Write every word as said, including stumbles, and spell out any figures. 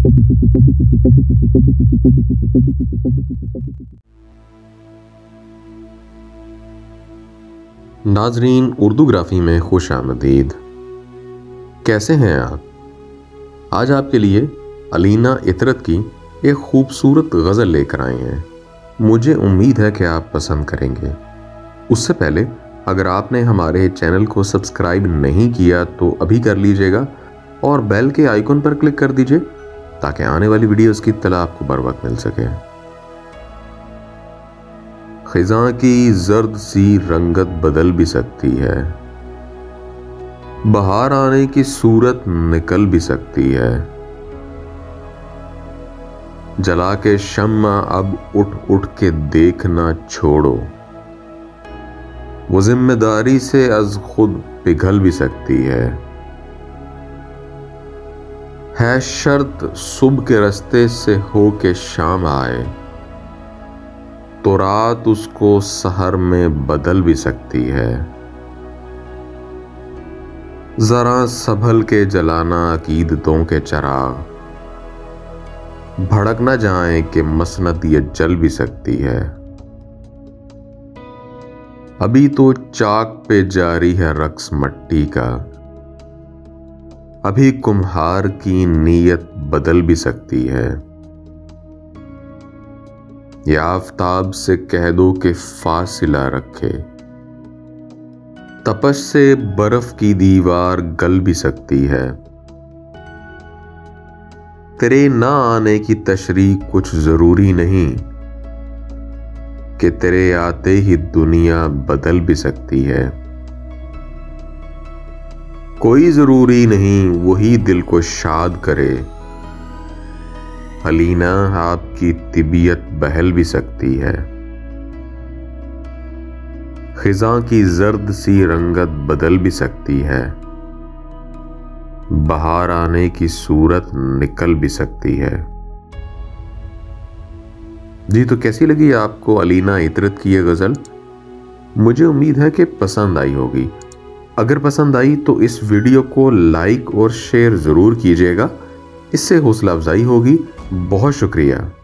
नाजरीन, उर्दूग्राफी में खुश आमदीद। कैसे हैं आप? आज आपके लिए अलीना इतरत की एक खूबसूरत गज़ल लेकर आए हैं। मुझे उम्मीद है कि आप पसंद करेंगे। उससे पहले अगर आपने हमारे चैनल को सब्सक्राइब नहीं किया तो अभी कर लीजिएगा और बेल के आइकन पर क्लिक कर दीजिए ताकि आने वाली वीडियोस की इत्तला आपको बर वक्त मिल सके। खिज़ां की जर्द सी रंगत बदल भी सकती है, बहार आने की सूरत निकल भी सकती है। जला के शम्मा अब उठ उठ के देखना छोड़ो, वो जिम्मेदारी से अज खुद पिघल भी सकती है। है शर्त सुबह के रास्ते से हो के शाम आए तो रात उसको सहर में बदल भी सकती है। जरा संभल के जलाना अकीदतों के चिराग, भड़क न जाए कि मसनद ये जल भी सकती है। अभी तो चाक पे जारी है रक्स मट्टी का, अभी कुम्हार की नीयत बदल भी सकती है। या आफताब से कह दो कि फासिला रखे, तपश से बर्फ की दीवार गल भी सकती है। तेरे ना आने की तशरीह कुछ जरूरी नहीं कि तेरे आते ही दुनिया बदल भी सकती है। कोई जरूरी नहीं वही दिल को शाद करे, अलीना आपकी तिबियत बहल भी सकती है। खिज़ां की जर्द सी रंगत बदल भी सकती है, बहार आने की सूरत निकल भी सकती है। जी, तो कैसी लगी आपको अलीना इतरत की ये गज़ल? मुझे उम्मीद है कि पसंद आई होगी। अगर पसंद आई तो इस वीडियो को लाइक और शेयर ज़रूर कीजिएगा, इससे हौसला अफजाई होगी। बहुत शुक्रिया।